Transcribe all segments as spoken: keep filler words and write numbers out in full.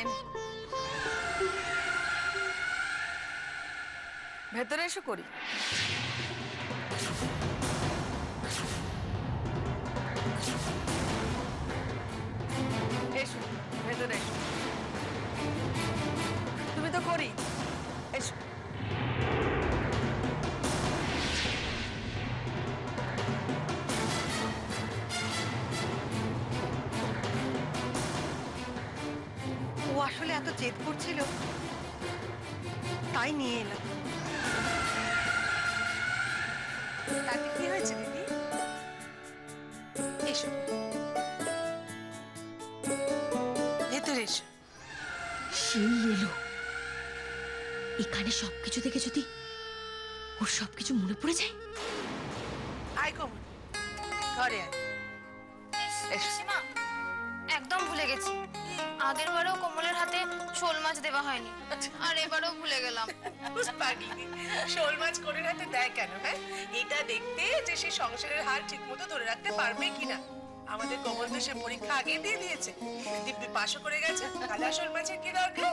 বসেন। ভেতরে এসে করি। এসো ভেতরে এসো। তুমি তো করি, এসো। ও আসলে এত জেদ করছিল, তাই নিয়ে এলাম। তাতে কি হয়েছে দিদি? এসো ভেতরে এসো। সেই এলো, এখানে সবকিছু দেখে যদি ওর সবকিছু মনে পড়ে যায়। আয় কমল, ঘরে আয়। সীমা, একদম ভুলে গেছি, আগের বারেও কমলের হাতে শোল মাছ দেওয়া হয়নি, আর এবারেও ভুলে গেলাম। শোল মাছ কোনের হাতে দেয় কেন? হ্যাঁ, এটা দেখতে যে সে সংসারের হাল ঠিক মতো ধরে রাখতে পারবে কিনা। আমাদের কমল তো সে পরীক্ষা আগে দিয়ে দিয়েছে, দিব্যি পাশও করে গেছে, তাহলে শোল মাছের কি দরকার?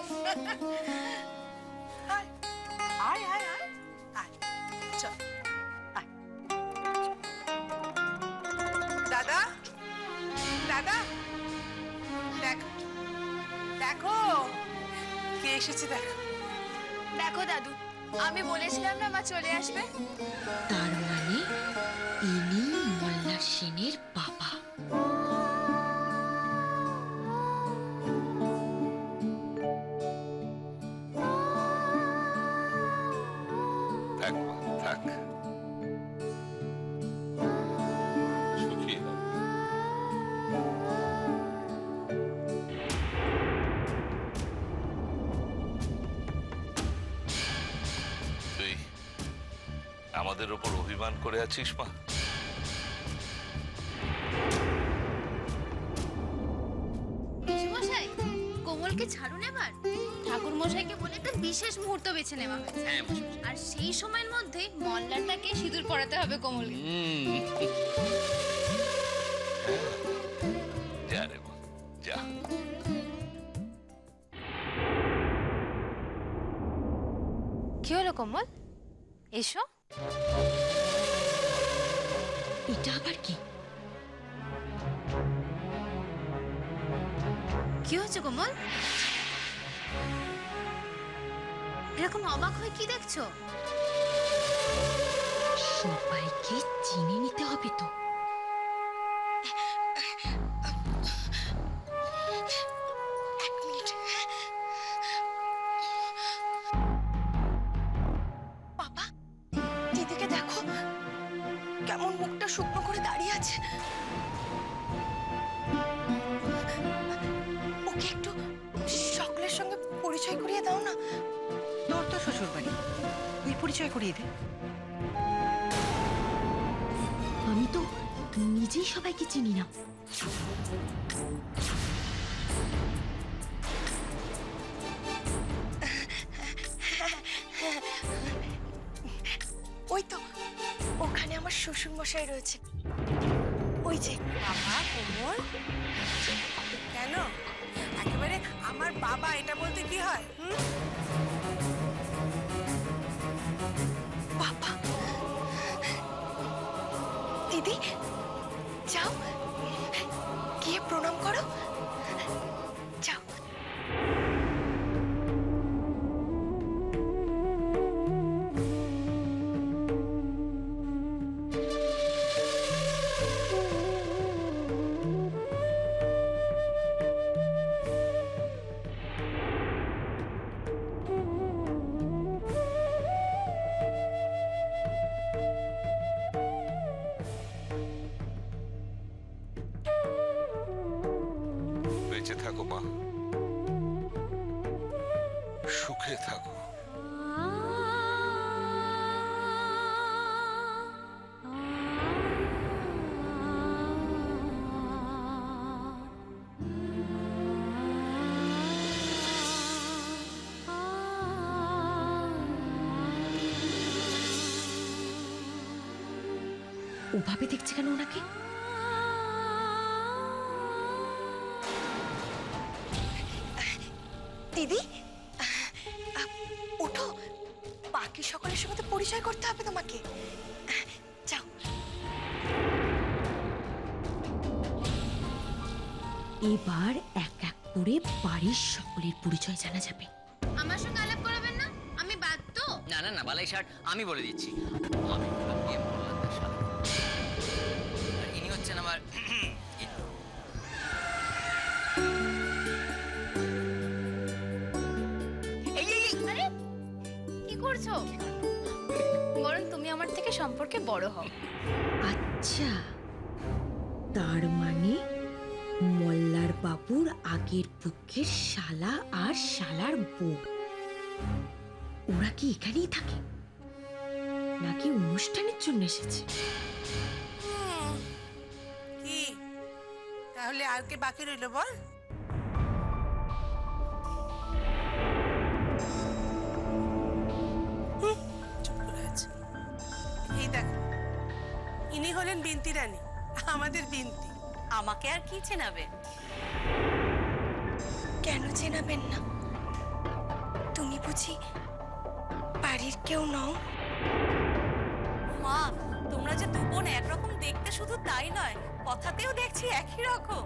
আয় আয় আয় আয়, চল আয়। দাদা দাদা, দেখো দেখো কে এসেছে, দেখো দেখো দাদু, আমি বলেছিলাম না মা চলে আসবে। তার মানে ইনি মোল্লা সেনের বাবা। থাক থাক, সুখী হও। তুই আমাদের ওপর অভিমান করে আছিস মা? মশাই, কোমলকে ছাড়ুন এবার। ঠাকুর মশাইকে বলে একটা বিশেষ মুহূর্ত বেছে নেওয়া হয়েছে, আর সেই সময়ের মধ্যে মল্লারটাকে সিঁদুর পরাতে হবে কোমলকে। যা রে মা, যা। কি হলো কোমল, এসো। এটা আবার কি? কি হচ্ছে কোমল? এরকম অবাক হয়ে কি দেখছো? সবাইকে চিনে নিতে হবে তো। এক মিনিট। বাবা, দিদিকে দেখো কেমন মুখটা শুকনো করে দাঁড়িয়ে আছে। ওকে একটু সকলের সঙ্গে পরিচয় করিয়ে দাও না। তোর তো শ্বশুর বাড়ি, তুই পরিচয় করিয়ে দে। আমি তো নিজেই সবাইকে চিনি না। ওই তো ওখানে আমার শ্বশুর মশাই রয়েছে, ওই যে। বাবা কোমল, কেন একেবারে আমার বাবা এটা বলতে কি হয়? হুম, বাবা, দিদি যাও গিয়ে প্রণাম করো, যাও। বেঁচে থাকো মা, সুখে থাকো। ওভাবে দেখছে কেন ওনাকে? দিদি আহ, ওঠো, বাকি সকলের সঙ্গে তো পরিচয় করতে হবে তোমাকে। যাও। এবার এক এক করে বাড়ির সকলের পরিচয় জানা যাবে। আমার সঙ্গে আলাপ করাবেন না, আমি বাদ তো। না না না বালাই ষাট, আমি বলে দিচ্ছি, আমি হলাম গিয়ে মোল্লাদের শালা। আর ইনি হচ্ছেন আমার এই এই এই, আরে কি করছো? বরং তুমি আমার থেকে সম্পর্কে বড় হও। আচ্ছা, তার মানে মোল্লার বাবুর আগের পক্ষের শালা আর শালার বউ ওরা কি এখানেই থাকে নাকি অনুষ্ঠানের জন্য এসেছে? কি তাহলে আর কে বাকি রইল বল? হুম, চুপ করে আছে। এই দেখো, ইনি হলেন বিন্তি রানী, আমাদের বিন্তি। আমাকে আর কি চেনাবে? কেন চেনাবেন না? তুমি বুঝি বাড়ির কেউ নও? মা, তোমরা যে দু বোন একরকম দেখতে, শুধু তাই নয়, কথাতেও দেখছি একই রকম।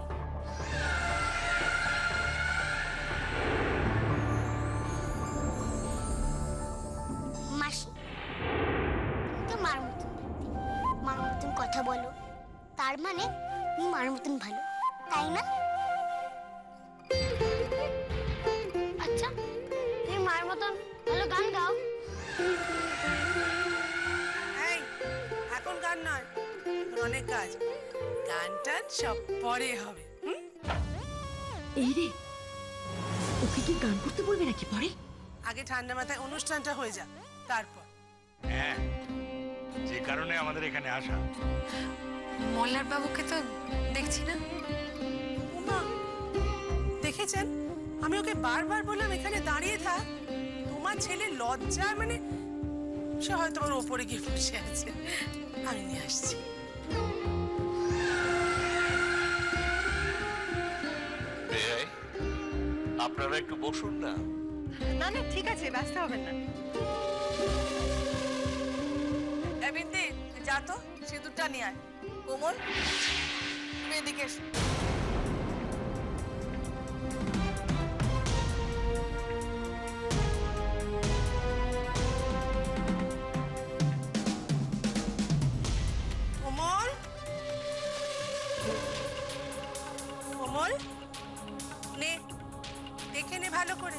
মাসি, তুমি তো মার মতন, মার মতন কথা বলো, তার মানে তুমি মার মতন ভালো, তাই না? আচ্ছা, তুমি মার মতন ভালো গান গাও। এই, এখন গান নয়, এখন অনেক কাজ। গান টান সব পরে হবে। হুম? এই রে, ওকে কি গান করতে বলবে নাকি পরে? আগে ঠান্ডা মাথায় অনুষ্ঠানটা হয়ে যাক, তারপর। হ্যাঁ, যে কারণে আমাদের এখানে আসা। মোল্লার বাবুকে তো দেখছি না। উমা, দেখেছেন, আমি ওকে বারবার বললাম এখানে দাঁড়িয়ে থাক। তোমার ছেলে লজ্জা, মানে সে হয়তো আমার ওপরে গিয়ে বসে আছে। আমি নিয়ে আসছি। বেয়াই, আপনারা একটু বসুন না। না না, ঠিক আছে, ব্যস্ত হবেন না। এ বিন্দি, তুই যা তো, সিঁদুরটা নিয়ে আয়। কোমল, তুমি এদিকে এসো। কোমল, কোমল, নে, দেখে নে ভালো করে।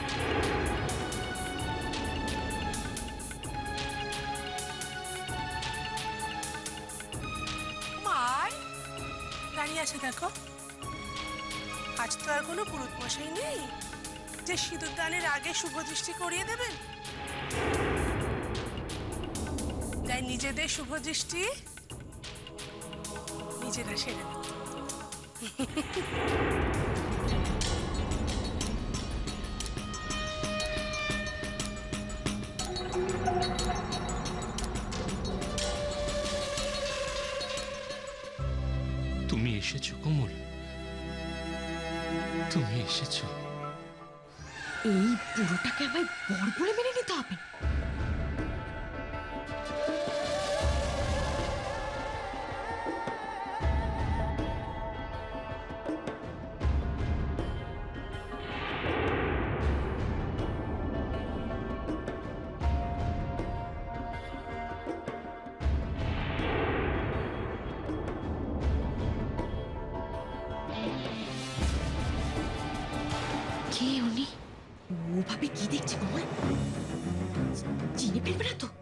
মার দাঁড়িয়ে আছে দেখো। আজ তো আর কোনো পুরুত মশাই নেই যে সিঁদুর দানের আগে শুভ দৃষ্টি করিয়ে দেবেন। তাই নিজেদের শুভ দৃষ্টি নিজেরা সেরে নেব। তুমি এসেছো কোমল, তুমি এসেছো। এই পুরোটাকে আমায় বর বলে মেনে নিতে হবে। কে উনি? ওভাবে কি দেখছে কমল? চিনে ফেলবে না তো?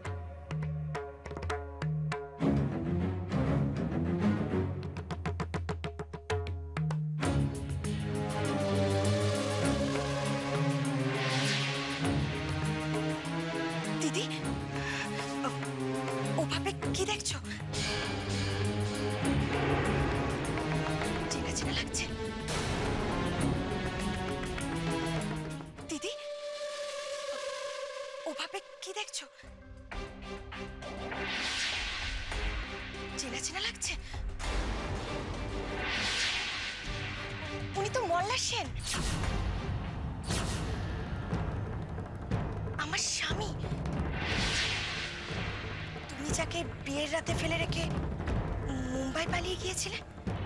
দিদি, ও- ওভাবে কি দেখছো? চেনা চেনা লাগছে। দিদি, ওভাবে কি দেখছো? চেনা চেনা লাগছে। উনি তো মোল্লা সেন। আমাকে বিয়ের রাতে ফেলে রেখে মুম্বাই পালিয়ে গিয়েছিলে?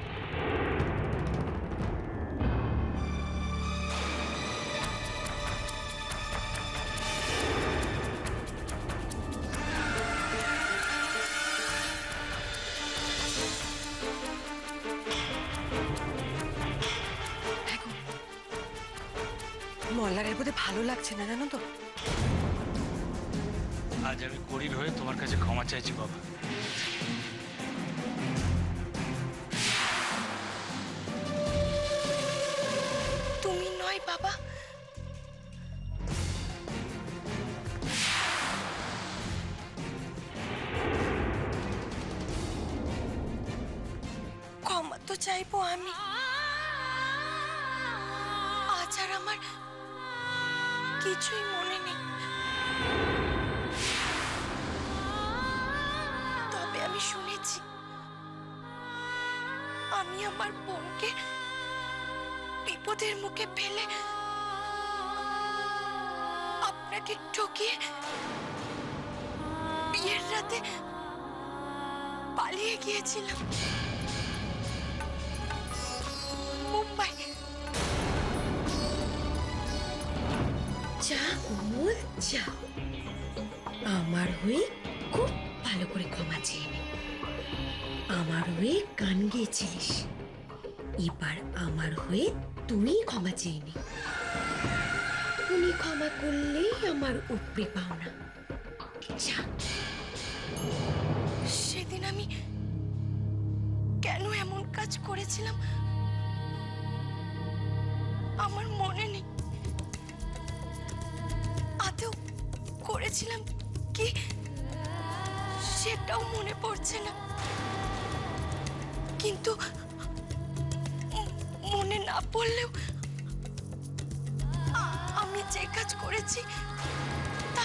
মল্লারের বোধে ভালো লাগছে না, জানো তো? আজ আমি করির হয়ে তোমার কাছে ক্ষমা চাইছি বাবা। তুমি নয় বাবা, ক্ষমা তো চাইবো আমি। আজ আর আমার কিছুই মনে নেই, তবে আমি শুনেছি আমি আমার বোনকে বিপদের মুখে ফেলে আপনাকে ঠকিয়ে বিয়ের রাতে পালিয়ে গিয়েছিলাম মুম্বাই। যা কোমল যা, আমার হয়ে খুব ভালো করে ক্ষমা চেয়ে নে। আমার হয়ে গান গেয়েছিলিস, এবার আমার হয়ে তুই ক্ষমা চেয়ে নে। উনি ক্ষমা করলেই আমার উপরে পাওনা। যা। সেদিন আমি কেন এমন কাজ করেছিলাম আমার মনে নেই। আদৌ করেছিলাম কি সেটাও মনে পড়ছে না, কিন্তু মনে না পড়লেও আমি যে কাজ করেছি তা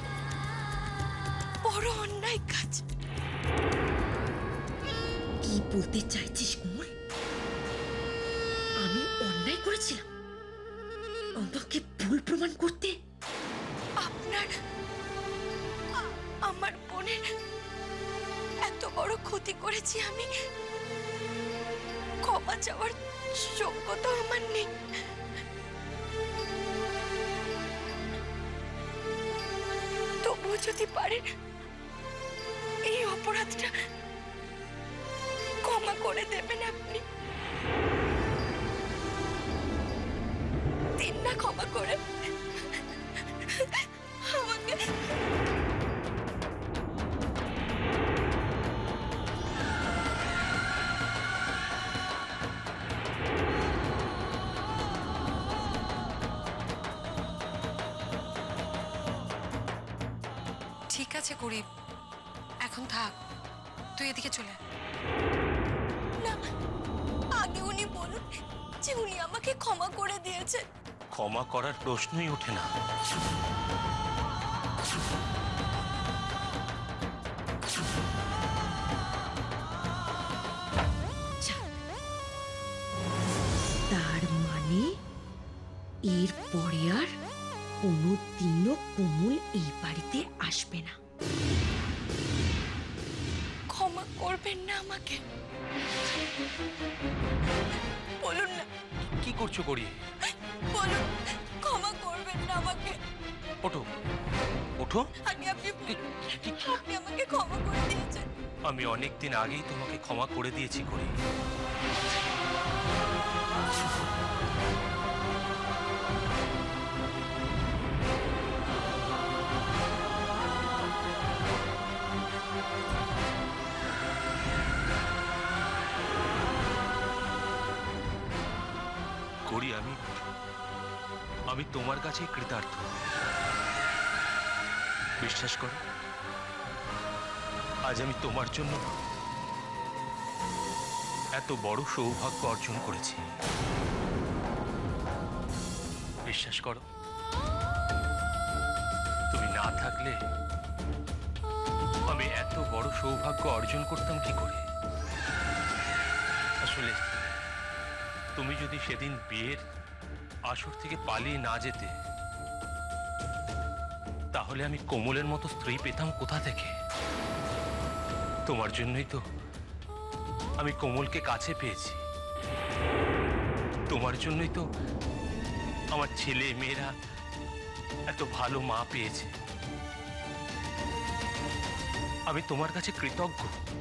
বড় অন্যায় কাজ। কি বলতে চাইছিস কোমল? আমি অন্যায় করেছিলাম আমাকে ভুল প্রমাণ করতে? আপনার আমার বোনের এত বড় ক্ষতি করেছি আমি, ক্ষমা চাওয়ার যোগ্যতা আমার নেই। তবুও যদি পারেন এই অপরাধটা ক্ষমা করে দেবেন আপনি। দিন না ক্ষমা করে আমাকে। ঠিক আছে করি, এখন থাক, তুই এদিকে চলে আয়। না, আগে উনি বলুন যে উনি আমাকে ক্ষমা করে দিয়েছেন। ক্ষমা করার প্রশ্নই ওঠে না। তার মানে এরপরে আর কোনোদিনও কোমল এই বাড়িতে আসবে না। ক্ষমা করবেন না আমাকে, বলুন না। কি করছো করি? বলুন ক্ষমা করবেন না আমাকে। ওঠো ওঠো। আগে আপনি বলুন, আপনি আমাকে ক্ষমা করে দিয়েছেন। আমি অনেকদিন আগেই তোমাকে ক্ষমা করে দিয়েছি করি। করি আমি আমি তোমার কাছে কৃতার্থ। বিশ্বাস করো, আজ আমি তোমার জন্য এত বড় সৌভাগ্য অর্জন করেছি। বিশ্বাস করো, তুমি না থাকলে আমি এত বড় সৌভাগ্য অর্জন করতাম কি করে? আসলে তুমি যদি সেদিন বিয়ের আসর থেকে পালিয়ে না যেতে, তাহলে আমি কোমলের মতো স্ত্রী পেতাম কোথা থেকে? তোমার জন্যই তো আমি কোমলকে কাছে পেয়েছি, তোমার জন্যই তো আমার ছেলে মেয়েরা এত ভালো মা পেয়েছে। আমি তোমার কাছে কৃতজ্ঞ।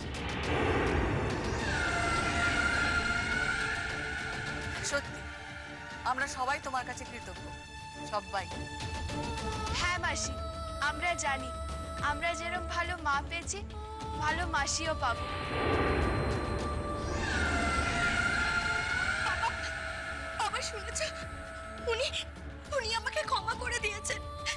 সত্যি আমরা সবাই তোমার কাছে কৃতজ্ঞ, সবাই। হ্যাঁ মাসি, আমরা জানি আমরা যেরকম ভালো মা পেয়েছি ভালো মাসিও পাবো। বাবা শুনেছ, উনি উনি আমাকে ক্ষমা করে দিয়েছেন।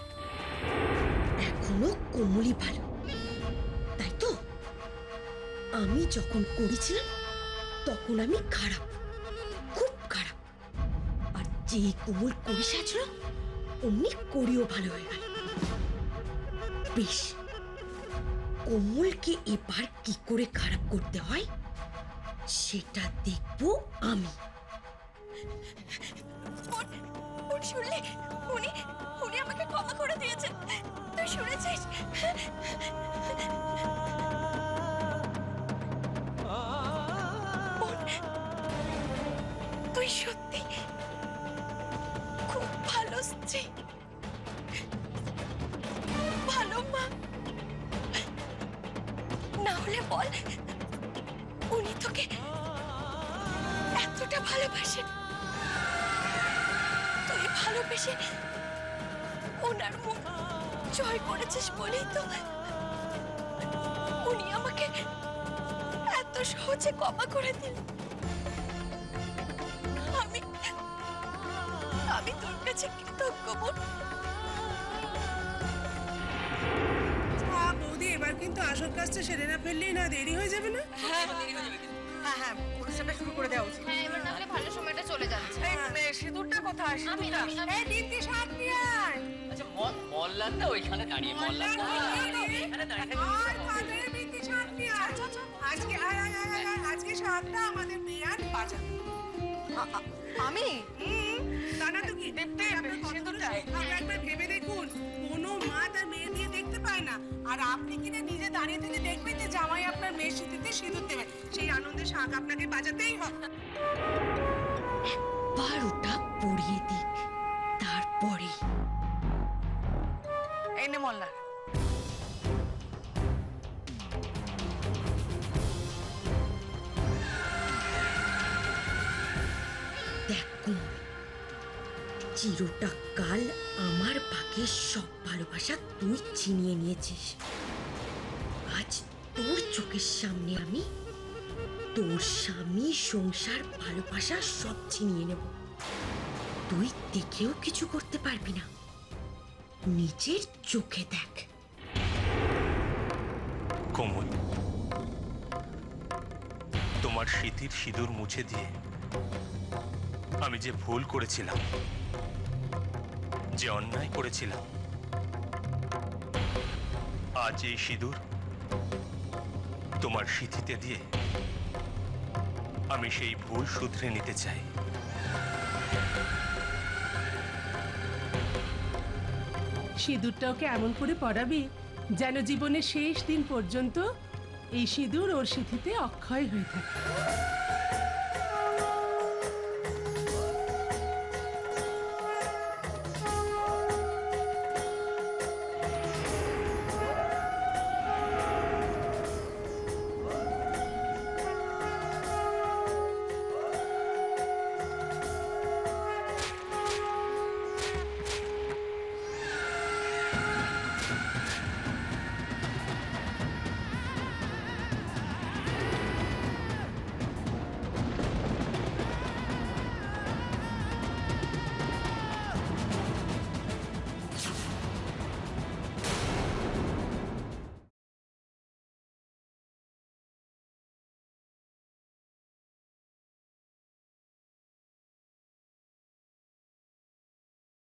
এখনো কোমলই ভালো, তাই তো? আমি যখন করেছিলাম তখন আমি খারাপ, খুব খারাপ। আর যে কোমল করি সাজল অমনি করিও ভালো হয়ে গেল। বেশ, কোমলকে এবার কি করে খারাপ করতে হয় সেটা দেখবো আমি। শুনলি, উনি উনি আমাকে ক্ষমা করে দিয়েছেন, তুই শুনেছিস? তুই সত্যি খুব ভালো স্ত্রী, ভালো মা। না হলে বল, উনি তোকে এতটা ভালোবাসেন, তুই ভালোবেসে ওনার মুখ জয় করেছিস বলেই তো উনি আমাকে এত সহজে ক্ষমা করে দিলেন। আমি আমি তোর কাছে কৃতজ্ঞ বোন। বৌদি, এবার কিন্তু আসল কাজটা সেরে না ফেললেই না দেরি হয়ে যাবে না? হ্যাঁ হ্যাঁ হ্যাঁ, অনুষ্ঠানটা শুরু করে দেওয়া উচিত। হ্যাঁ, এবার নাহলে ভালো সময়টা চলে যাচ্ছে। এই সিঁদুরটা কোথায়? সিঁদুরটা এই দিদি সাত নিয়ে আয়। আচ্ছা, মল্লারটা ওইখানে দাঁড়িয়ে, মল্লারটা এখানে দাঁড়িয়ে। আর কাদের বিন্দি সাত নিয়ে আয়। আজকে আয় আয় আয় আয়, আজকে সাতটা আমাদের মেয়াদ বাজাবে। আমি দানা তো কি সিঁদুরটা একবার ভেবে দেখুন, কোনো মা তার মেয়ে দিয়ে দেখতে পায় না, আর আপনি কিনা নিজে দাঁড়িয়ে থেকে দেখবেন যে জামাই আপনার মেয়ের সিঁথিতে সিঁদুর দেবে, সেই আনন্দে শাঁখ আপনাকে বাজাতেই হবে। একবার ওটা পড়িয়ে দিক, তারপরে। এই নে মল্লার। দেখ কোমল, চিরটা কাল আমার ভাগের সব ভালোবাসা তুই ছিনিয়ে নিয়েছিস। আজ তোর চোখের সামনে আমি তোর স্বামী, সংসার, ভালোবাসা সব ছিনিয়ে নেব। তুই দেখেও কিছু করতে পারবি না, নিজের চোখে দেখ। কোমল, তোমার স্মৃতির সিঁদুর মুছে দিয়ে আমি যে ভুল করেছিলাম, যে অন্যায় করেছিলাম, আজ এই সিঁদুর তোমার স্মৃতিতে দিয়ে আমি সেই ভুল শুধরে নিতে চাই। সিঁদুরটা ওকে এমন করে পরাবি যেন জীবনের শেষ দিন পর্যন্ত এই সিঁদুর ওর স্মৃতিতে অক্ষয় হয়ে থাকে।